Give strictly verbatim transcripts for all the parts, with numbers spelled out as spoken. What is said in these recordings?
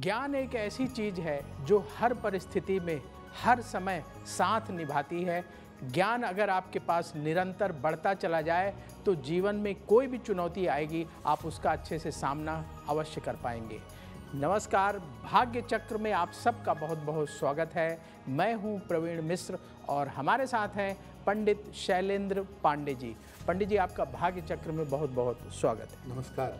ज्ञान एक ऐसी चीज है जो हर परिस्थिति में हर समय साथ निभाती है। ज्ञान अगर आपके पास निरंतर बढ़ता चला जाए तो जीवन में कोई भी चुनौती आएगी आप उसका अच्छे से सामना अवश्य कर पाएंगे। नमस्कार, भाग्य चक्र में आप सबका बहुत बहुत स्वागत है। मैं हूं प्रवीण मिश्र और हमारे साथ हैं पंडित शैलेंद्र पांडे जी। पंडित जी, आपका भाग्य चक्र में बहुत बहुत स्वागत है। नमस्कार।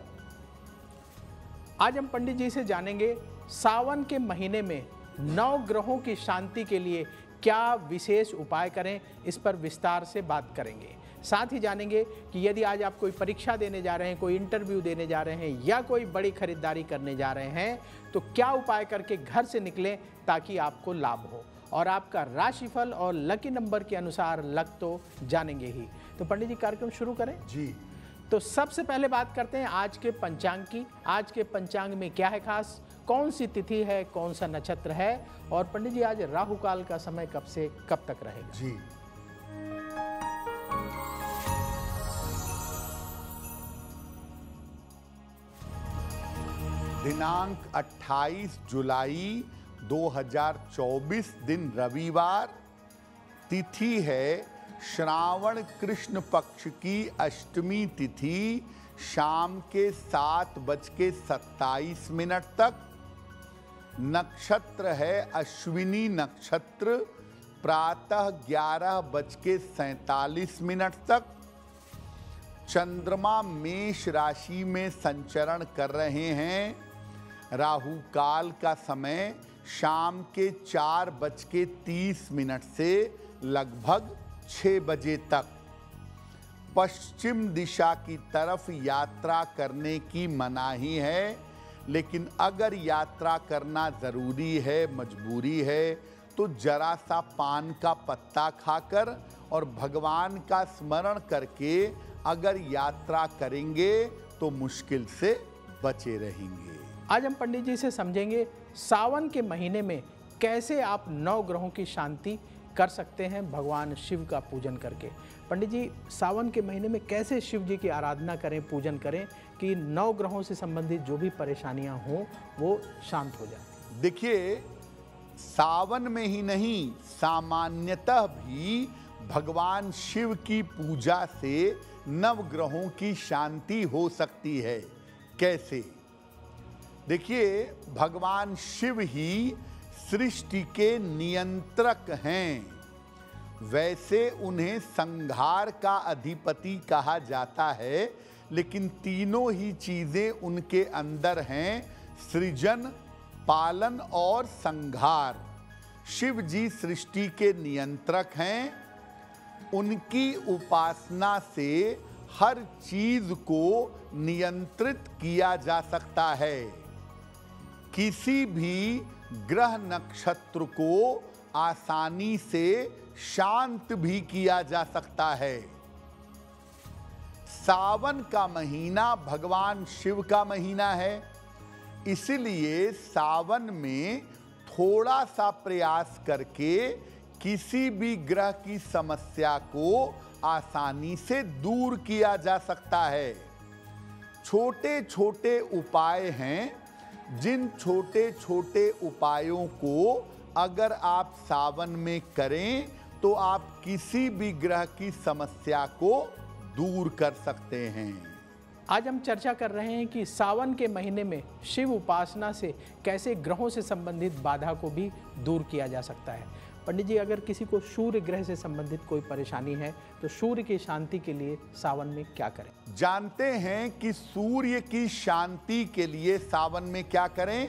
आज हम पंडित जी से जानेंगे सावन के महीने में नौ ग्रहों की शांति के लिए क्या विशेष उपाय करें, इस पर विस्तार से बात करेंगे। साथ ही जानेंगे कि यदि आज आप कोई परीक्षा देने जा रहे हैं, कोई इंटरव्यू देने जा रहे हैं या कोई बड़ी खरीदारी करने जा रहे हैं तो क्या उपाय करके घर से निकलें ताकि आपको लाभ हो। और आपका राशिफल और लकी नंबर के अनुसार लक तो जानेंगे ही। तो पंडित जी, कार्यक्रम शुरू करें जी। तो सबसे पहले बात करते हैं आज के पंचांग की। आज के पंचांग में क्या है खास, कौन सी तिथि है, कौन सा नक्षत्र है, और पंडित जी आज राहु काल का समय कब से कब तक रहेगा? जी, दिनांक अट्ठाईस जुलाई दो हज़ार चौबीस, दिन रविवार, तिथि है श्रावण कृष्ण पक्ष की अष्टमी तिथि, शाम के सात बज के सत्ताईस मिनट तक। नक्षत्र है अश्विनी नक्षत्र, प्रातः ग्यारह बज के सैतालीस मिनट तक। चंद्रमा मेष राशि में संचरण कर रहे हैं। राहु काल का समय शाम के चार बज के तीस मिनट से लगभग छः बजे तक। पश्चिम दिशा की तरफ यात्रा करने की मनाही है, लेकिन अगर यात्रा करना ज़रूरी है, मजबूरी है, तो जरा सा पान का पत्ता खाकर और भगवान का स्मरण करके अगर यात्रा करेंगे तो मुश्किल से बचे रहेंगे। आज हम पंडित जी से समझेंगे सावन के महीने में कैसे आप नौ ग्रहों की शांति कर सकते हैं भगवान शिव का पूजन करके। पंडित जी, सावन के महीने में कैसे शिव जी की आराधना करें, पूजन करें कि नौ ग्रहों से संबंधित जो भी परेशानियां हों वो शांत हो जाए? देखिए, सावन में ही नहीं, सामान्यतः भी भगवान शिव की पूजा से नव ग्रहों की शांति हो सकती है। कैसे? देखिए, भगवान शिव ही सृष्टि के नियंत्रक हैं। वैसे उन्हें संहार का अधिपति कहा जाता है, लेकिन तीनों ही चीजें उनके अंदर हैं, सृजन, पालन और संहार। शिव जी सृष्टि के नियंत्रक हैं। उनकी उपासना से हर चीज को नियंत्रित किया जा सकता है। किसी भी ग्रह नक्षत्र को आसानी से शांत भी किया जा सकता है। सावन का महीना भगवान शिव का महीना है, इसलिए सावन में थोड़ा सा प्रयास करके किसी भी ग्रह की समस्या को आसानी से दूर किया जा सकता है। छोटे छोटे उपाय हैं, जिन छोटे छोटे उपायों को अगर आप सावन में करें तो आप किसी भी ग्रह की समस्या को दूर कर सकते हैं। आज हम चर्चा कर रहे हैं कि सावन के महीने में शिव उपासना से कैसे ग्रहों से संबंधित बाधा को भी दूर किया जा सकता है। पंडित जी, अगर किसी को सूर्य ग्रह से संबंधित कोई परेशानी है तो सूर्य की शांति के लिए सावन में क्या करें? जानते हैं कि सूर्य की शांति के लिए सावन में क्या करें?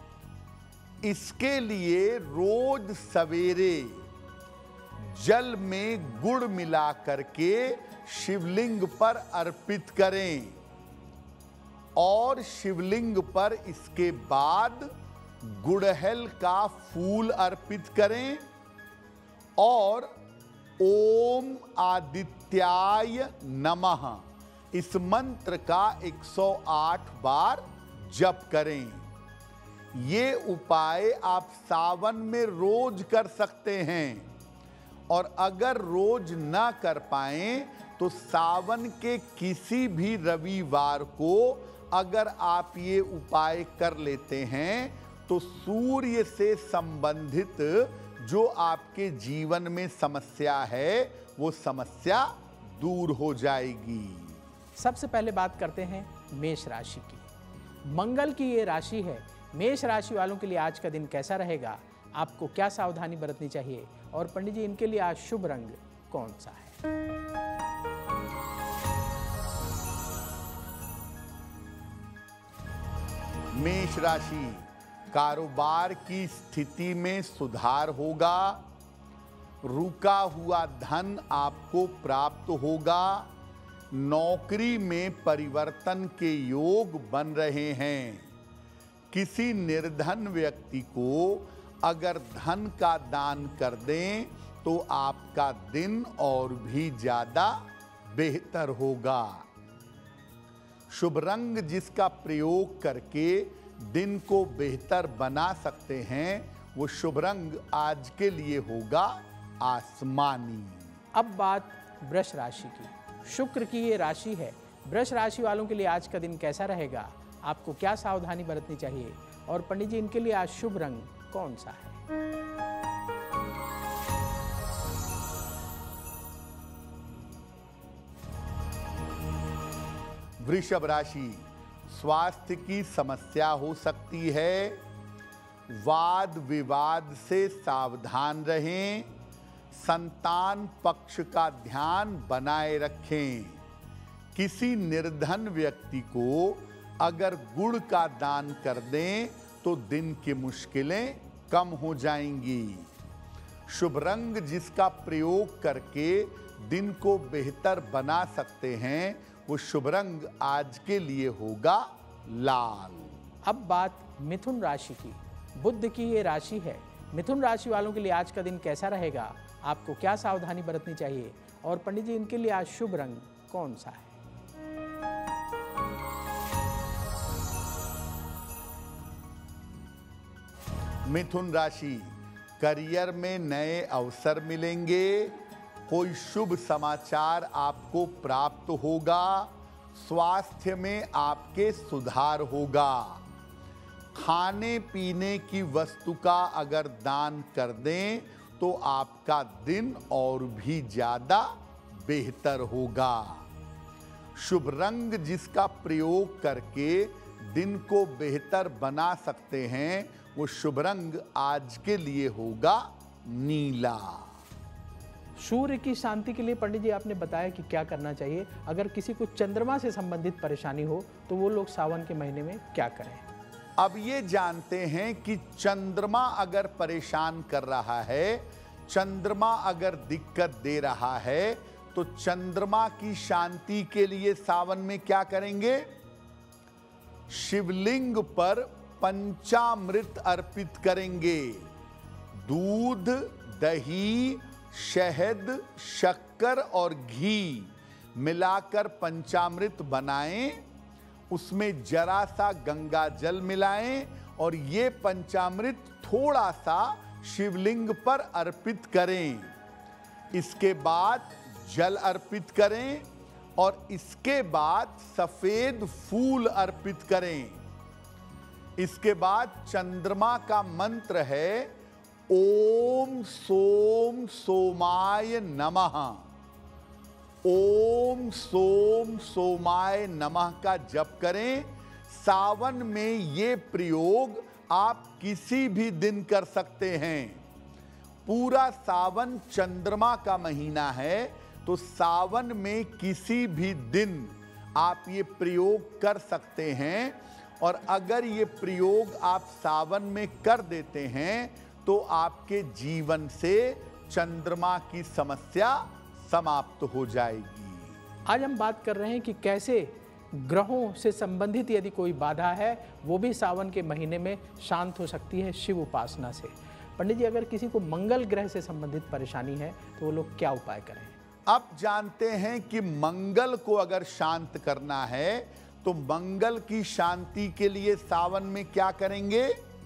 इसके लिए रोज सवेरे जल में गुड़ मिला करके शिवलिंग पर अर्पित करें और शिवलिंग पर इसके बाद गुड़हल का फूल अर्पित करें और ओम आदित्याय नमः इस मंत्र का एक सौ आठ बार जप करें। ये उपाय आप सावन में रोज कर सकते हैं, और अगर रोज ना कर पाएं तो सावन के किसी भी रविवार को अगर आप ये उपाय कर लेते हैं तो सूर्य से संबंधित जो आपके जीवन में समस्या है वो समस्या दूर हो जाएगी। सबसे पहले बात करते हैं मेष राशि की। मंगल की ये राशि है। मेष राशि वालों के लिए आज का दिन कैसा रहेगा, आपको क्या सावधानी बरतनी चाहिए, और पंडित जी इनके लिए आज शुभ रंग कौन सा है? मेष राशि, कारोबार की स्थिति में सुधार होगा। रुका हुआ धन आपको प्राप्त होगा। नौकरी में परिवर्तन के योग बन रहे हैं। किसी निर्धन व्यक्ति को अगर धन का दान कर दें तो आपका दिन और भी ज्यादा बेहतर होगा। शुभ रंग जिसका प्रयोग करके दिन को बेहतर बना सकते हैं वो शुभ रंग आज के लिए होगा आसमानी। अब बात वृष राशि की। शुक्र की ये राशि है। वृष राशि वालों के लिए आज का दिन कैसा रहेगा, आपको क्या सावधानी बरतनी चाहिए, और पंडित जी इनके लिए आज शुभ रंग कौन सा है? वृषभ राशि, स्वास्थ्य की समस्या हो सकती है। वाद विवाद से सावधान रहें। संतान पक्ष का ध्यान बनाए रखें। किसी निर्धन व्यक्ति को अगर गुड़ का दान कर दें तो दिन की मुश्किलें कम हो जाएंगी। शुभ रंग जिसका प्रयोग करके दिन को बेहतर बना सकते हैं वो शुभ रंग आज के लिए होगा लाल। अब बात मिथुन राशि की। बुध की ये राशि है। मिथुन राशि वालों के लिए आज का दिन कैसा रहेगा, आपको क्या सावधानी बरतनी चाहिए, और पंडित जी इनके लिए आज शुभ रंग कौन सा है? मिथुन राशि, करियर में नए अवसर मिलेंगे। कोई शुभ समाचार आपको प्राप्त होगा। स्वास्थ्य में आपके सुधार होगा। खाने पीने की वस्तु का अगर दान कर दें तो आपका दिन और भी ज्यादा बेहतर होगा। शुभ रंग जिसका प्रयोग करके दिन को बेहतर बना सकते हैं वो शुभ रंग आज के लिए होगा नीला। सूर्य की शांति के लिए पंडित जी आपने बताया कि क्या करना चाहिए। अगर किसी को चंद्रमा से संबंधित परेशानी हो तो वो लोग सावन के महीने में क्या करें? अब ये जानते हैं कि चंद्रमा अगर परेशान कर रहा है, चंद्रमा अगर दिक्कत दे रहा है, तो चंद्रमा की शांति के लिए सावन में क्या करेंगे? शिवलिंग पर पंचामृत अर्पित करेंगे। दूध, दही, शहद, शक्कर और घी मिलाकर पंचामृत बनाएं। उसमें जरा सा गंगा जल मिलाएं और ये पंचामृत थोड़ा सा शिवलिंग पर अर्पित करें। इसके बाद जल अर्पित करें और इसके बाद सफेद फूल अर्पित करें। इसके बाद चंद्रमा का मंत्र है ओम सोम सोमाय नमः। ओम सोम सोमाय नमः का जप करें। सावन में ये प्रयोग आप किसी भी दिन कर सकते हैं। पूरा सावन चंद्रमा का महीना है, तो सावन में किसी भी दिन आप ये प्रयोग कर सकते हैं। और अगर ये प्रयोग आप सावन में कर देते हैं तो आपके जीवन से चंद्रमा की समस्या समाप्त हो जाएगी। आज हम बात कर रहे हैं कि कैसे ग्रहों से संबंधित यदि कोई बाधा है वो भी सावन के महीने में शांत हो सकती है शिव उपासना से। पंडित जी, अगर किसी को मंगल ग्रह से संबंधित परेशानी है तो वो लोग क्या उपाय करें? अब जानते हैं कि मंगल को अगर शांत करना है तो मंगल की शांति के लिए सावन में क्या करेंगे?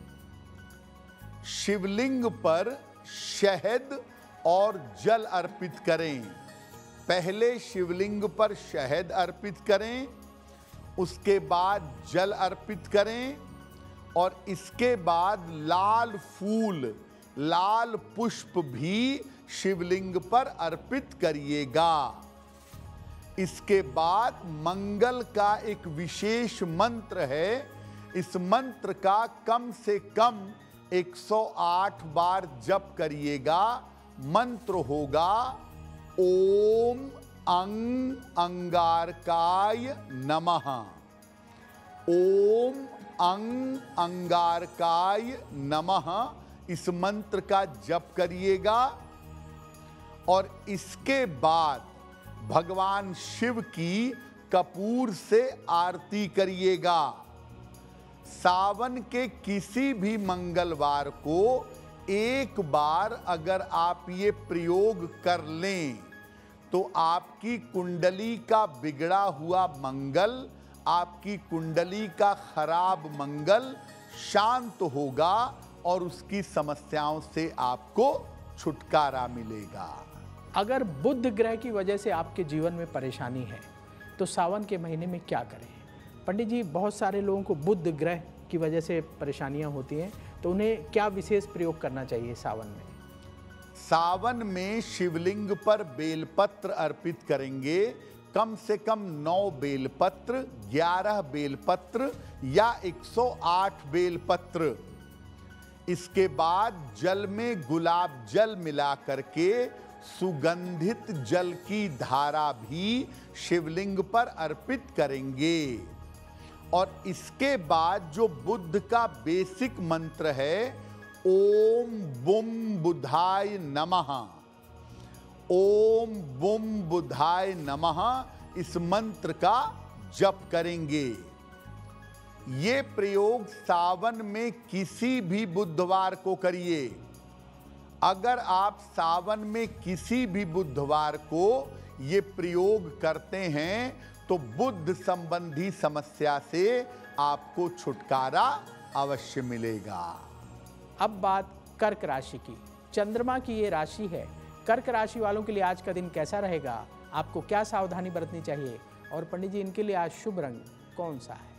शिवलिंग पर शहद और जल अर्पित करें। पहले शिवलिंग पर शहद अर्पित करें, उसके बाद जल अर्पित करें, और इसके बाद लाल फूल, लाल पुष्प भी शिवलिंग पर अर्पित करिएगा। इसके बाद मंगल का एक विशेष मंत्र है। इस मंत्र का कम से कम एक सौ आठ बार जप करिएगा। मंत्र होगा ओम अंग अंगारकाय नमः। ओम अंग अंगारकाय नमः इस मंत्र का जप करिएगा और इसके बाद भगवान शिव की कपूर से आरती करिएगा। सावन के किसी भी मंगलवार को एक बार अगर आप ये प्रयोग कर लें तो आपकी कुंडली का बिगड़ा हुआ मंगल, आपकी कुंडली का खराब मंगल शांत होगा और उसकी समस्याओं से आपको छुटकारा मिलेगा। अगर बुध ग्रह की वजह से आपके जीवन में परेशानी है तो सावन के महीने में क्या करें? पंडित जी, बहुत सारे लोगों को बुध ग्रह की वजह से परेशानियां होती हैं, तो उन्हें क्या विशेष प्रयोग करना चाहिए सावन में? सावन में शिवलिंग पर बेलपत्र अर्पित करेंगे। कम से कम नौ बेलपत्र, ग्यारह बेलपत्र या एक सौ आठ बेलपत्र। इसके बाद जल में गुलाब जल मिला करके सुगंधित जल की धारा भी शिवलिंग पर अर्पित करेंगे। और इसके बाद जो बुद्ध का बेसिक मंत्र है ओम बुम बुधाय नमः, ओम बुम बुधाय नमः, इस मंत्र का जप करेंगे। ये प्रयोग सावन में किसी भी बुधवार को करिए। अगर आप सावन में किसी भी बुधवार को ये प्रयोग करते हैं तो बुद्ध संबंधी समस्या से आपको छुटकारा अवश्य मिलेगा। अब बात कर्क राशि की। चंद्रमा की ये राशि है। कर्क राशि वालों के लिए आज का दिन कैसा रहेगा? आपको क्या सावधानी बरतनी चाहिए? और पंडित जी, इनके लिए आज शुभ रंग कौन सा है?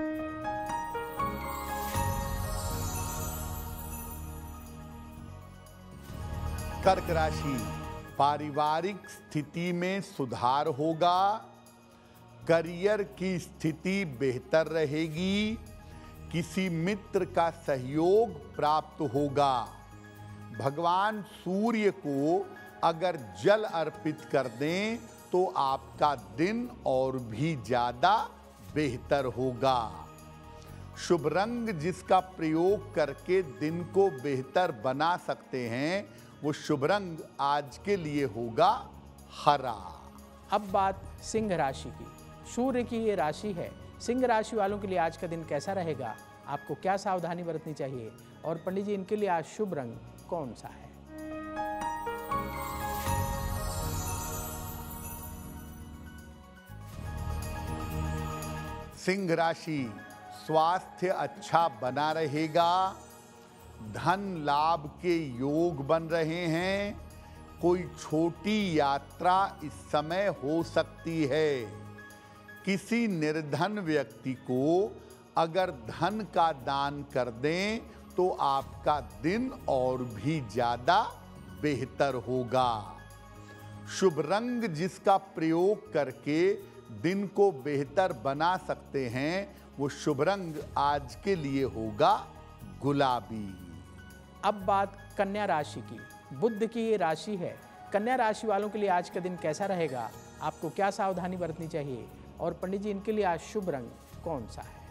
कर्क राशि, पारिवारिक स्थिति में सुधार होगा। करियर की स्थिति बेहतर रहेगी। किसी मित्र का सहयोग प्राप्त होगा। भगवान सूर्य को अगर जल अर्पित कर दें तो आपका दिन और भी ज्यादा बेहतर होगा। शुभ रंग जिसका प्रयोग करके दिन को बेहतर बना सकते हैं वो शुभ रंग आज के लिए होगा हरा। अब बात सिंह राशि की। सूर्य की ये राशि है। सिंह राशि वालों के लिए आज का दिन कैसा रहेगा? आपको क्या सावधानी बरतनी चाहिए? और पंडित जी, इनके लिए आज शुभ रंग कौन सा है? सिंह राशि, स्वास्थ्य अच्छा बना रहेगा। धन लाभ के योग बन रहे हैं। कोई छोटी यात्रा इस समय हो सकती है। किसी निर्धन व्यक्ति को अगर धन का दान कर दें तो आपका दिन और भी ज्यादा बेहतर होगा। शुभ रंग जिसका प्रयोग करके दिन को बेहतर बना सकते हैं वो शुभ रंग आज के लिए होगा गुलाबी। अब बात कन्या राशि की। बुध की ये राशि है। कन्या राशि वालों के लिए आज का दिन कैसा रहेगा? आपको क्या सावधानी बरतनी चाहिए? और पंडित जी, इनके लिए आज शुभ रंग कौन सा है?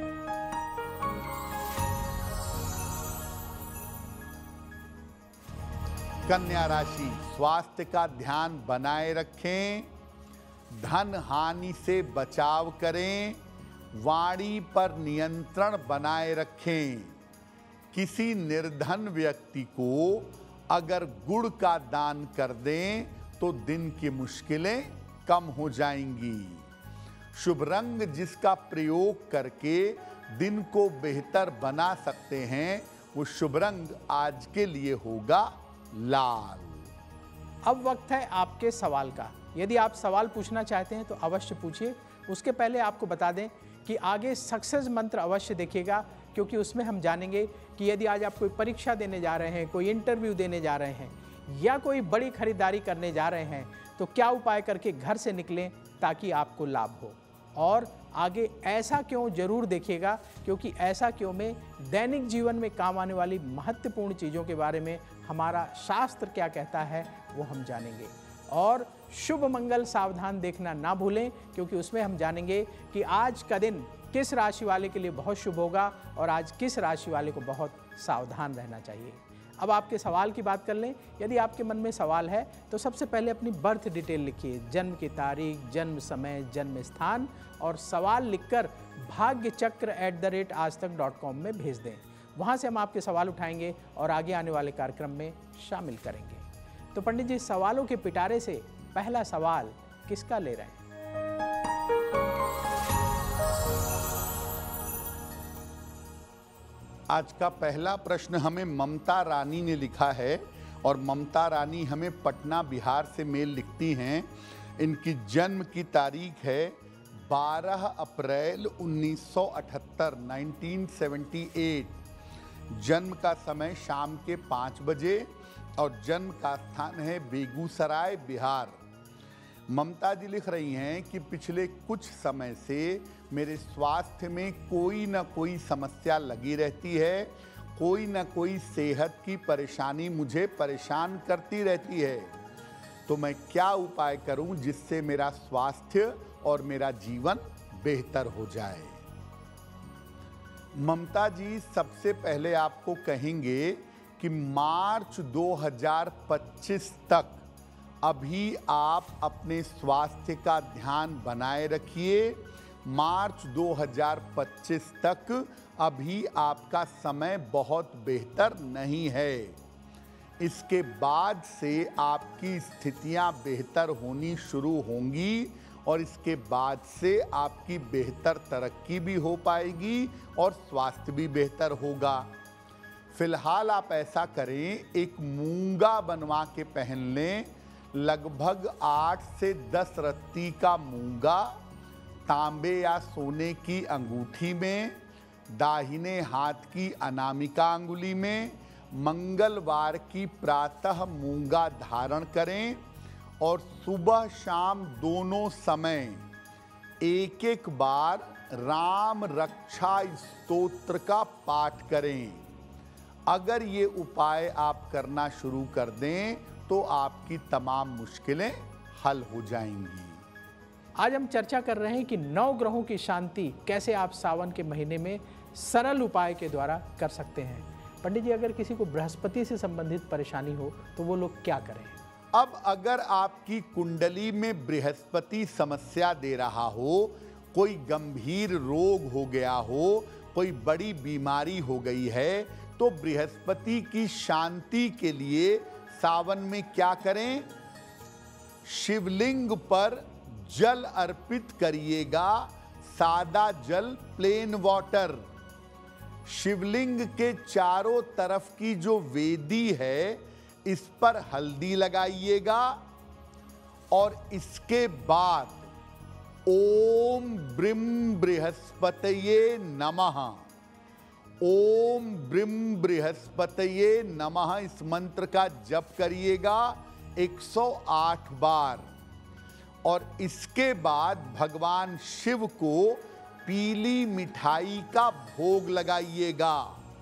कन्या राशि, स्वास्थ्य का ध्यान बनाए रखें। धन हानि से बचाव करें। वाणी पर नियंत्रण बनाए रखें। किसी निर्धन व्यक्ति को अगर गुड़ का दान कर दें तो दिन की मुश्किलें कम हो जाएंगी। शुभ रंग जिसका प्रयोग करके दिन को बेहतर बना सकते हैं वो शुभ रंग आज के लिए होगा लाल। अब वक्त है आपके सवाल का। यदि आप सवाल पूछना चाहते हैं तो अवश्य पूछिए। उसके पहले आपको बता दें कि आगे सक्सेस मंत्र अवश्य देखिएगा, क्योंकि उसमें हम जानेंगे कि यदि आज आप कोई परीक्षा देने जा रहे हैं, कोई इंटरव्यू देने जा रहे हैं या कोई बड़ी खरीदारी करने जा रहे हैं तो क्या उपाय करके घर से निकलें ताकि आपको लाभ हो। और आगे ऐसा क्यों जरूर देखिएगा, क्योंकि ऐसा क्यों में दैनिक जीवन में काम आने वाली महत्वपूर्ण चीज़ों के बारे में हमारा शास्त्र क्या कहता है वो हम जानेंगे। और शुभ मंगल सावधान देखना ना भूलें, क्योंकि उसमें हम जानेंगे कि आज का दिन किस राशि वाले के लिए बहुत शुभ होगा और आज किस राशि वाले को बहुत सावधान रहना चाहिए। अब आपके सवाल की बात कर लें। यदि आपके मन में सवाल है तो सबसे पहले अपनी बर्थ डिटेल लिखिए, जन्म की तारीख, जन्म समय, जन्म स्थान और सवाल लिखकर भाग्य चक्र एट द रेट आज तक डॉट कॉम में भेज दें। वहाँ से हम आपके सवाल उठाएंगे और आगे आने वाले कार्यक्रम में शामिल करेंगे। तो पंडित जी, सवालों के पिटारे से पहला सवाल किसका ले रहे हैं? आज का पहला प्रश्न हमें ममता रानी ने लिखा है और ममता रानी हमें पटना बिहार से मेल लिखती हैं। इनकी जन्म की तारीख है बारह अप्रैल उन्नीस सौ अठहत्तर नाइनटीन सेवेंटी एट। जन्म का समय शाम के पाँच बजे और जन्म का स्थान है बेगूसराय बिहार। ममता जी लिख रही हैं कि पिछले कुछ समय से मेरे स्वास्थ्य में कोई ना कोई समस्या लगी रहती है, कोई ना कोई सेहत की परेशानी मुझे परेशान करती रहती है, तो मैं क्या उपाय करूं जिससे मेरा स्वास्थ्य और मेरा जीवन बेहतर हो जाए। ममता जी, सबसे पहले आपको कहेंगे कि मार्च दो हज़ार पच्चीस तक अभी आप अपने स्वास्थ्य का ध्यान बनाए रखिए। मार्च दो हज़ार पच्चीस तक अभी आपका समय बहुत बेहतर नहीं है। इसके बाद से आपकी स्थितियां बेहतर होनी शुरू होंगी और इसके बाद से आपकी बेहतर तरक्की भी हो पाएगी और स्वास्थ्य भी बेहतर होगा। फिलहाल आप ऐसा करें, एक मूंगा बनवा के पहन लें। लगभग आठ से दस रत्ती का मूंगा तांबे या सोने की अंगूठी में, दाहिने हाथ की अनामिका अंगुली में, मंगलवार की प्रातः मूंगा धारण करें और सुबह शाम दोनों समय एक एक बार राम रक्षा स्तोत्र का पाठ करें। अगर ये उपाय आप करना शुरू कर दें तो आपकी तमाम मुश्किलें हल हो जाएंगी। आज हम चर्चा कर रहे हैं कि नौ ग्रहों की शांति कैसे आप सावन के महीने में सरल उपाय के द्वारा कर सकते हैं। पंडित जी, अगर किसी को बृहस्पति से संबंधित परेशानी हो तो वो लोग क्या करें? अब अगर आपकी कुंडली में बृहस्पति समस्या दे रहा हो, कोई गंभीर रोग हो गया हो, कोई बड़ी बीमारी हो गई है, तो बृहस्पति की शांति के लिए सावन में क्या करें? शिवलिंग पर जल अर्पित करिएगा, सादा जल, प्लेन वाटर। शिवलिंग के चारों तरफ की जो वेदी है इस पर हल्दी लगाइएगा और इसके बाद ओम ब्रीम बृहस्पतये नमः, ओम ब्रीम बृहस्पतये नमः इस मंत्र का जप करिएगा एक सौ आठ बार और इसके बाद भगवान शिव को पीली मिठाई का भोग लगाइएगा।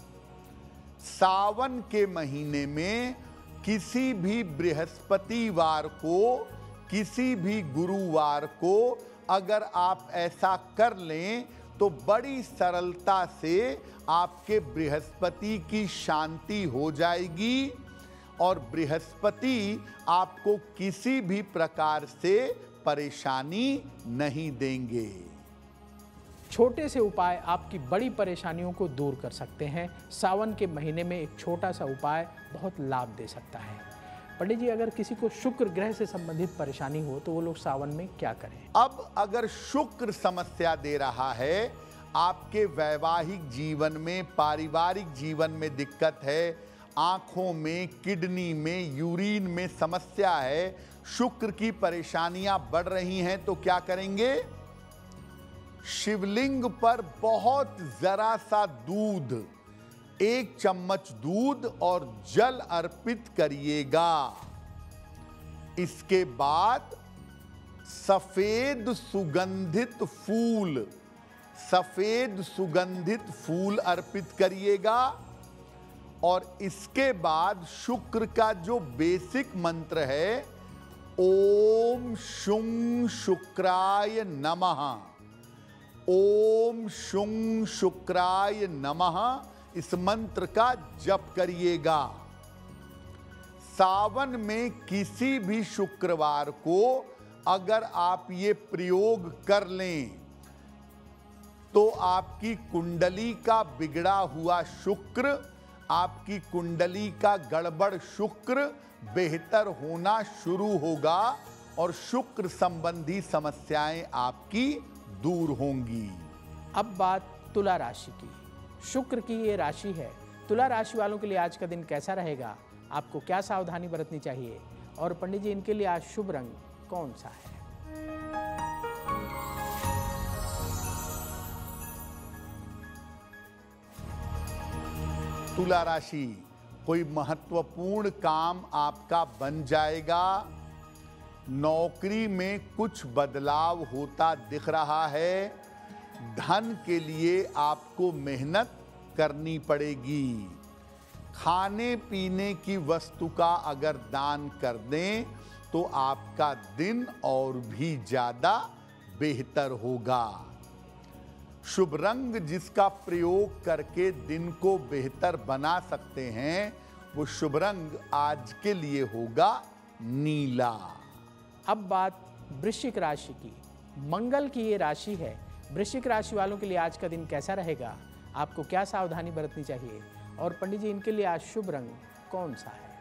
सावन के महीने में किसी भी बृहस्पतिवार को, किसी भी गुरुवार को अगर आप ऐसा कर लें तो बड़ी सरलता से आपके बृहस्पति की शांति हो जाएगी और बृहस्पति आपको किसी भी प्रकार से परेशानी नहीं देंगे। छोटे से उपाय आपकी बड़ी परेशानियों को दूर कर सकते हैं। सावन के महीने में एक छोटा सा उपाय बहुत लाभ दे सकता है। पंडित जी, अगर किसी को शुक्र ग्रह से संबंधित परेशानी हो तो वो लोग सावन में क्या करें? अब अगर शुक्र समस्या दे रहा है, आपके वैवाहिक जीवन में, पारिवारिक जीवन में दिक्कत है, आंखों में, किडनी में, यूरिन में समस्या है, शुक्र की परेशानियां बढ़ रही हैं, तो क्या करेंगे? शिवलिंग पर बहुत जरा सा दूध, एक चम्मच दूध और जल अर्पित करिएगा। इसके बाद सफेद सुगंधित फूल, सफेद सुगंधित फूल अर्पित करिएगा। और इसके बाद शुक्र का जो बेसिक मंत्र है, ओम शुं शुक्राय नमः, ओम शुं शुक्राय नमः, इस मंत्र का जप करिएगा। सावन में किसी भी शुक्रवार को अगर आप ये प्रयोग कर लें तो आपकी कुंडली का बिगड़ा हुआ शुक्र, आपकी कुंडली का गड़बड़ शुक्र बेहतर होना शुरू होगा और शुक्र संबंधी समस्याएं आपकी दूर होंगी। अब बात तुला राशि की। शुक्र की ये राशि है। तुला राशि वालों के लिए आज का दिन कैसा रहेगा, आपको क्या सावधानी बरतनी चाहिए, और पंडित जी इनके लिए आज शुभ रंग कौन सा है? तुला राशि, कोई महत्वपूर्ण काम आपका बन जाएगा। नौकरी में कुछ बदलाव होता दिख रहा है। धन के लिए आपको मेहनत करनी पड़ेगी। खाने पीने की वस्तु का अगर दान कर दें तो आपका दिन और भी ज्यादा बेहतर होगा। शुभ रंग जिसका प्रयोग करके दिन को बेहतर बना सकते हैं, वो शुभ रंग आज के लिए होगा नीला। अब बात वृश्चिक राशि की। मंगल की ये राशि है। वृश्चिक राशि वालों के लिए आज का दिन कैसा रहेगा, आपको क्या सावधानी बरतनी चाहिए, और पंडित जी इनके लिए आज शुभ रंग कौन सा है?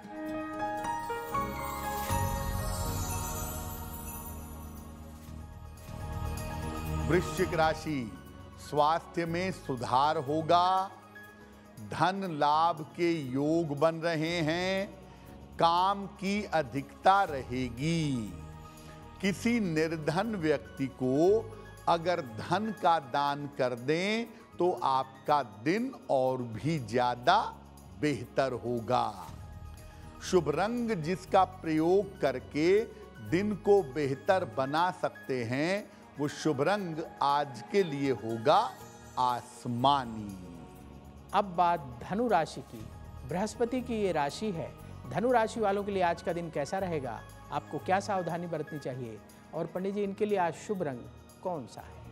वृश्चिक राशि, स्वास्थ्य में सुधार होगा। धन लाभ के योग बन रहे हैं। काम की अधिकता रहेगी। किसी निर्धन व्यक्ति को अगर धन का दान कर दें तो आपका दिन और भी ज्यादा बेहतर होगा। शुभ रंग जिसका प्रयोग करके दिन को बेहतर बना सकते हैं, वो शुभ रंग आज के लिए होगा आसमानी। अब बात धनु राशि की। बृहस्पति की ये राशि है। धनु राशि वालों के लिए आज का दिन कैसा रहेगा, आपको क्या सावधानी बरतनी चाहिए, और पंडित जी इनके लिए आज शुभ रंग कौन सा है?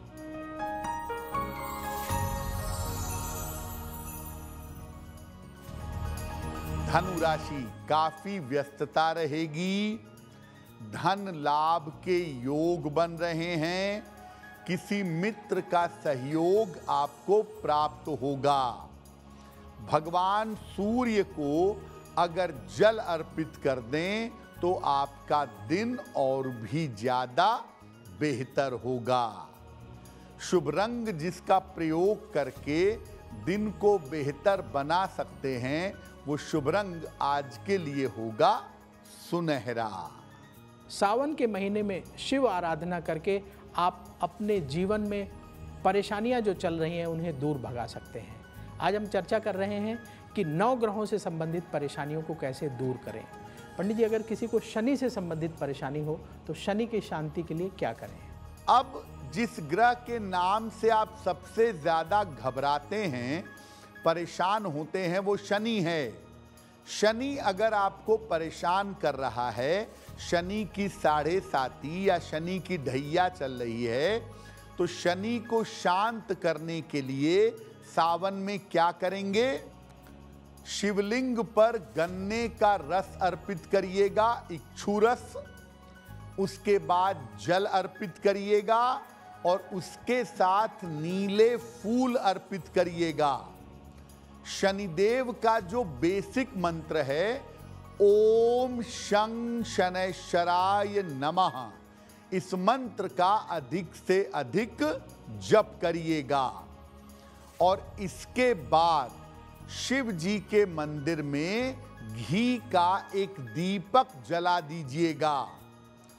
धनु राशि, काफी व्यस्तता रहेगी। धन लाभ के योग बन रहे हैं। किसी मित्र का सहयोग आपको प्राप्त होगा। भगवान सूर्य को अगर जल अर्पित कर दें तो आपका दिन और भी ज्यादा बेहतर होगा। शुभ रंग जिसका प्रयोग करके दिन को बेहतर बना सकते हैं, वो शुभ रंग आज के लिए होगा सुनहरा। सावन के महीने में शिव आराधना करके आप अपने जीवन में परेशानियां जो चल रही हैं उन्हें दूर भगा सकते हैं। आज हम चर्चा कर रहे हैं कि नौ ग्रहों से संबंधित परेशानियों को कैसे दूर करें। पंडित जी, अगर किसी को शनि से संबंधित परेशानी हो तो शनि की शांति के लिए क्या करें? अब जिस ग्रह के नाम से आप सबसे ज्यादा घबराते हैं, परेशान होते हैं, वो शनि है। शनि अगर आपको परेशान कर रहा है, शनि की साढ़े साती या शनि की ढैया चल रही है, तो शनि को शांत करने के लिए सावन में क्या करेंगे? शिवलिंग पर गन्ने का रस अर्पित करिएगा, इच्छू रस। उसके बाद जल अर्पित करिएगा और उसके साथ नीले फूल अर्पित करिएगा। शनिदेव का जो बेसिक मंत्र है, ओम शं शनैश्चराय नमः, इस मंत्र का अधिक से अधिक जप करिएगा। और इसके बाद शिव जी के मंदिर में घी का एक दीपक जला दीजिएगा।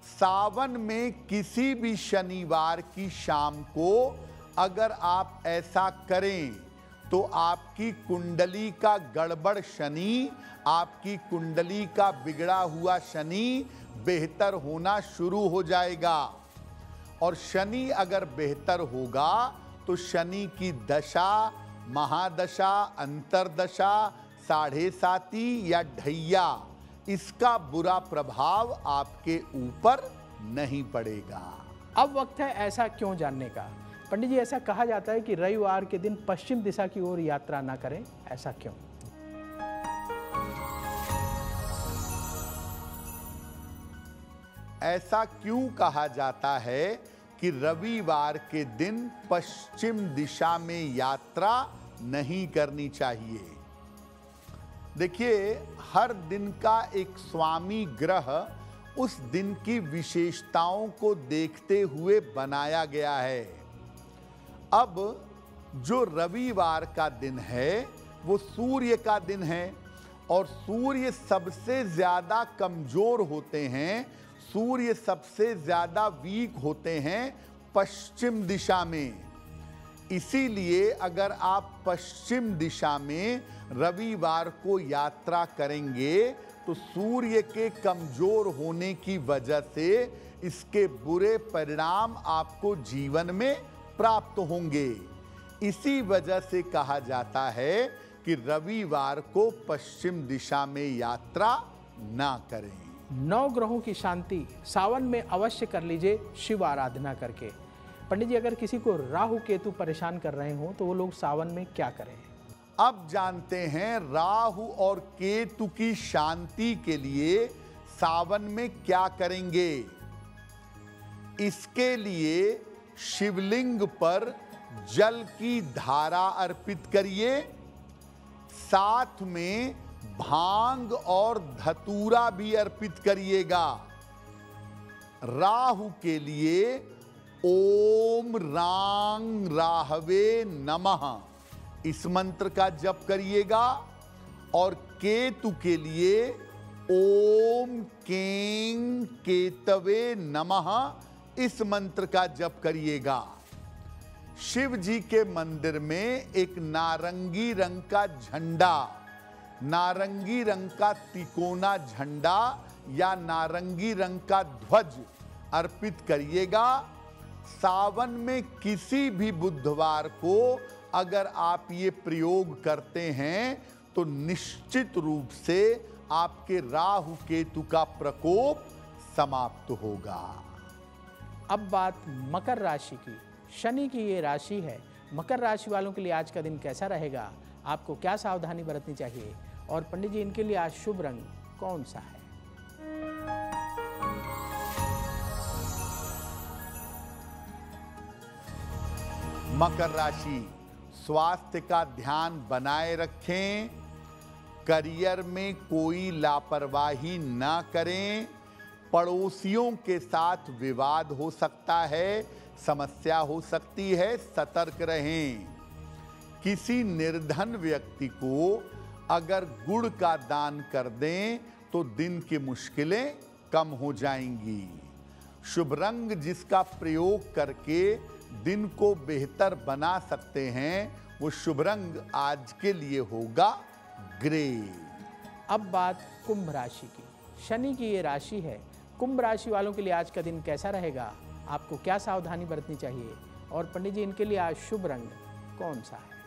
सावन में किसी भी शनिवार की शाम को अगर आप ऐसा करें तो आपकी कुंडली का गड़बड़ शनि, आपकी कुंडली का बिगड़ा हुआ शनि बेहतर होना शुरू हो जाएगा। और शनि अगर बेहतर होगा तो शनि की दशा, महादशा, अंतरदशा, साढ़े साती या ढैया, इसका बुरा प्रभाव आपके ऊपर नहीं पड़ेगा। अब वक्त है ऐसा क्यों जानने का। पंडित जी, ऐसा कहा जाता है कि रविवार के दिन पश्चिम दिशा की ओर यात्रा ना करें, ऐसा क्यों? ऐसा क्यों कहा जाता है कि रविवार के दिन पश्चिम दिशा में यात्रा नहीं करनी चाहिए? देखिए, हर दिन का एक स्वामी ग्रह उस दिन की विशेषताओं को देखते हुए बनाया गया है। अब जो रविवार का दिन है वो सूर्य का दिन है और सूर्य सबसे ज्यादा कमजोर होते हैं, सूर्य सबसे ज्यादा वीक होते हैं पश्चिम दिशा में। इसीलिए अगर आप पश्चिम दिशा में रविवार को यात्रा करेंगे तो सूर्य के कमजोर होने की वजह से इसके बुरे परिणाम आपको जीवन में प्राप्त होंगे। इसी वजह से कहा जाता है कि रविवार को पश्चिम दिशा में यात्रा ना करें। नौ ग्रहों की शांति सावन में अवश्य कर लीजिए शिव आराधना करके। पंडित जी, अगर किसी को राहु केतु परेशान कर रहे हो तो वो लोग सावन में क्या करें? अब जानते हैं राहु और केतु की शांति के लिए सावन में क्या करेंगे। इसके लिए शिवलिंग पर जल की धारा अर्पित करिए, साथ में भांग और धतूरा भी अर्पित करिएगा। राहु के लिए ओम रांग राहवे नमः इस मंत्र का जप करिएगा और केतु के लिए ओम कें केतवे नमः इस मंत्र का जप करिएगा। शिव जी के मंदिर में एक नारंगी रंग का झंडा, नारंगी रंग का तिकोना झंडा या नारंगी रंग का ध्वज अर्पित करिएगा। सावन में किसी भी बुधवार को अगर आप ये प्रयोग करते हैं तो निश्चित रूप से आपके राहु केतु का प्रकोप समाप्त होगा। अब बात मकर राशि की। शनि की ये राशि है। मकर राशि वालों के लिए आज का दिन कैसा रहेगा? आपको क्या सावधानी बरतनी चाहिए? और पंडित जी, इनके लिए आज शुभ रंग कौन सा है? मकर राशि, स्वास्थ्य का ध्यान बनाए रखें, करियर में कोई लापरवाही ना करें, पड़ोसियों के साथ विवाद हो सकता है, समस्या हो सकती है, सतर्क रहें। किसी निर्धन व्यक्ति को अगर गुड़ का दान कर दें तो दिन की मुश्किलें कम हो जाएंगी। शुभ रंग जिसका प्रयोग करके दिन को बेहतर बना सकते हैं वो शुभ रंग आज के लिए होगा ग्रे। अब बात कुंभ राशि की। शनि की ये राशि है। कुंभ राशि वालों के लिए आज का दिन कैसा रहेगा? आपको क्या सावधानी बरतनी चाहिए? और पंडित जी, इनके लिए आज शुभ रंग कौन सा है?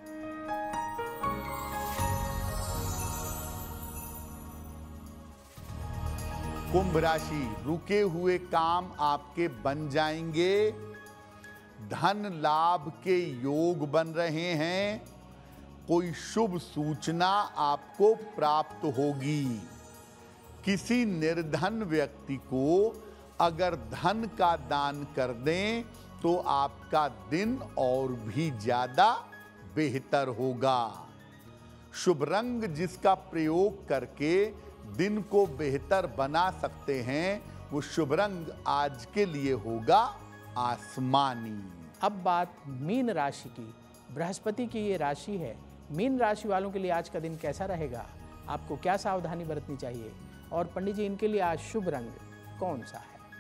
कुंभ राशि, रुके हुए काम आपके बन जाएंगे, धन लाभ के योग बन रहे हैं, कोई शुभ सूचना आपको प्राप्त होगी। किसी निर्धन व्यक्ति को अगर धन का दान कर दें तो आपका दिन और भी ज्यादा बेहतर होगा। शुभ रंग जिसका प्रयोग करके दिन को बेहतर बना सकते हैं वो शुभ रंग आज के लिए होगा आसमानी। अब बात मीन राशि की। बृहस्पति की ये राशि है। मीन राशि वालों के लिए आज का दिन कैसा रहेगा? आपको क्या सावधानी बरतनी चाहिए? और पंडित जी, इनके लिए आज शुभ रंग कौन सा है?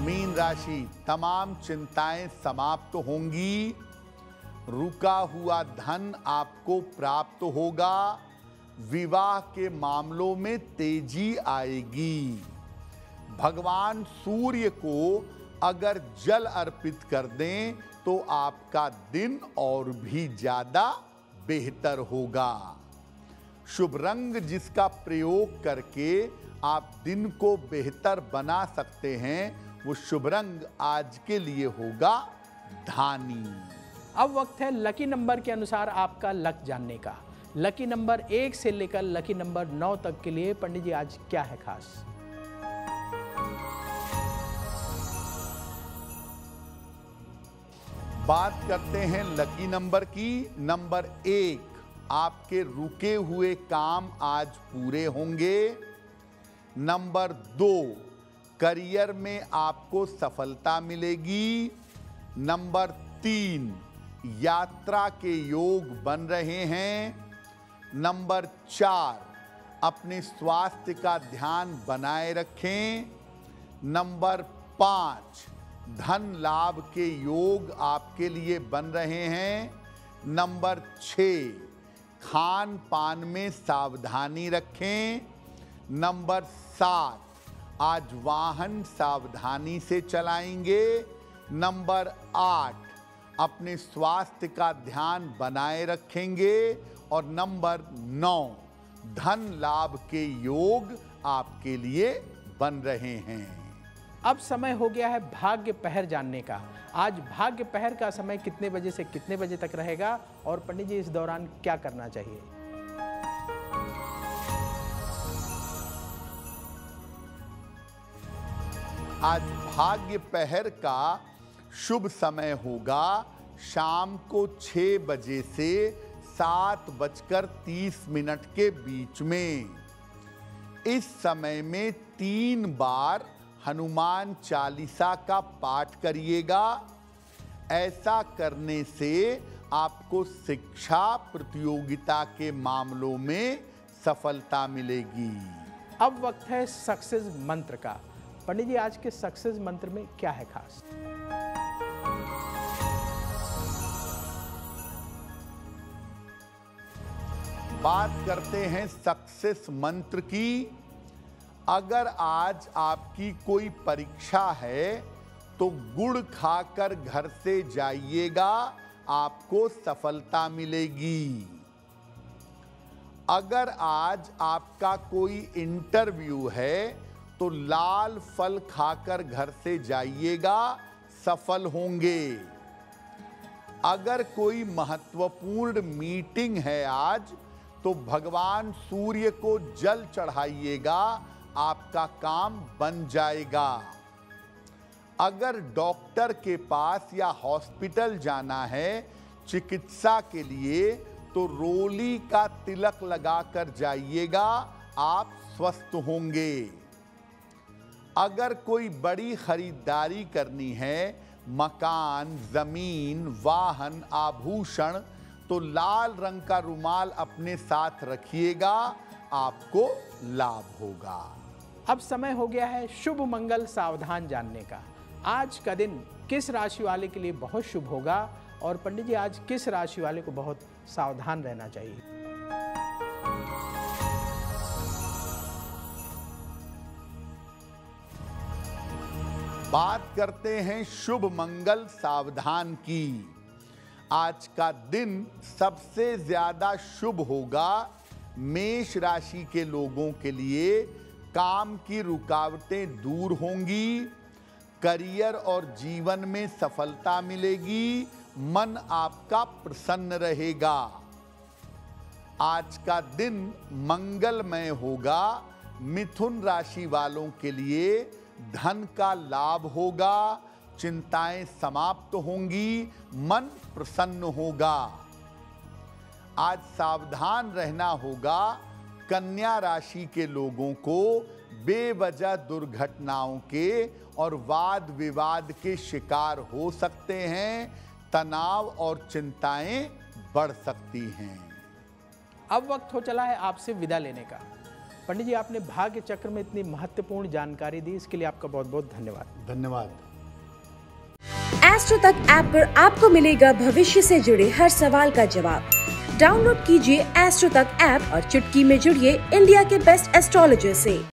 मीन राशि, तमाम चिंताएं समाप्त होंगी। रुका हुआ धन आपको प्राप्त होगा। विवाह के मामलों में तेजी आएगी। भगवान सूर्य को अगर जल अर्पित कर दें तो आपका दिन और भी ज्यादा बेहतर होगा। शुभ रंग जिसका प्रयोग करके आप दिन को बेहतर बना सकते हैं, वो शुभ रंग आज के लिए होगा धानी। अब वक्त है लकी नंबर के अनुसार आपका लक जानने का। लकी नंबर एक से लेकर लकी नंबर नौ तक के लिए पंडित जी आज क्या है खास? बात करते हैं लकी नंबर की। नंबर एक, आपके रुके हुए काम आज पूरे होंगे। नंबर दो, करियर में आपको सफलता मिलेगी। नंबर तीन, यात्रा के योग बन रहे हैं। नंबर चार, अपने स्वास्थ्य का ध्यान बनाए रखें। नंबर पाँच, धन लाभ के योग आपके लिए बन रहे हैं। नंबर छः, खान पान में सावधानी रखें। नंबर सात, आज वाहन सावधानी से चलाएंगे। नंबर आठ, अपने स्वास्थ्य का ध्यान बनाए रखेंगे। और नंबर नौ, धन लाभ के योग आपके लिए बन रहे हैं। अब समय हो गया है भाग्य पहर जानने का। आज भाग्य पहर का समय कितने बजे से कितने बजे तक रहेगा और पंडित जी इस दौरान क्या करना चाहिए? आज भाग्य पहर का शुभ समय होगा शाम को छह बजे से सात बजकर तीस मिनट के बीच में। इस समय में तीन बार हनुमान चालीसा का पाठ करिएगा। ऐसा करने से आपको शिक्षा प्रतियोगिता के मामलों में सफलता मिलेगी। अब वक्त है सक्सेस मंत्र का। पंडित जी आज के सक्सेस मंत्र में क्या है खास? बात करते हैं सक्सेस मंत्र की। अगर आज आपकी कोई परीक्षा है तो गुड़ खाकर घर से जाइएगा, आपको सफलता मिलेगी। अगर आज आपका कोई इंटरव्यू है तो लाल फल खाकर घर से जाइएगा, सफल होंगे। अगर कोई महत्वपूर्ण मीटिंग है आज तो भगवान सूर्य को जल चढ़ाइएगा, आपका काम बन जाएगा। अगर डॉक्टर के पास या हॉस्पिटल जाना है चिकित्सा के लिए तो रोली का तिलक लगाकर जाइएगा, आप स्वस्थ होंगे। अगर कोई बड़ी खरीदारी करनी है, मकान, जमीन, वाहन, आभूषण, तो लाल रंग का रुमाल अपने साथ रखिएगा, आपको लाभ होगा। अब समय हो गया है शुभ मंगल सावधान जानने का। आज का दिन किस राशि वाले के लिए बहुत शुभ होगा और पंडित जी आज किस राशि वाले को बहुत सावधान रहना चाहिए? बात करते हैं शुभ मंगल सावधान की। आज का दिन सबसे ज्यादा शुभ होगा मेष राशि के लोगों के लिए। काम की रुकावटें दूर होंगी, करियर और जीवन में सफलता मिलेगी, मन आपका प्रसन्न रहेगा। आज का दिन मंगलमय होगा। मिथुन राशि वालों के लिए धन का लाभ होगा, चिंताएं समाप्त होंगी, मन प्रसन्न होगा। आज सावधान रहना होगा। कन्या राशि के लोगों को बेवजह दुर्घटनाओं के और वाद विवाद के शिकार हो सकते हैं। तनाव और चिंताएं बढ़ सकती हैं। अब वक्त हो चला है आपसे विदा लेने का। पंडित जी, आपने भाग्य चक्र में इतनी महत्वपूर्ण जानकारी दी, इसके लिए आपका बहुत बहुत धन्यवाद। धन्यवाद। एस्ट्रो तक ऐप पर आपको मिलेगा भविष्य से जुड़े हर सवाल का जवाब। डाउनलोड कीजिए एस्ट्रो तक ऐप और चुटकी में जुड़िए इंडिया के बेस्ट एस्ट्रोलॉजर से।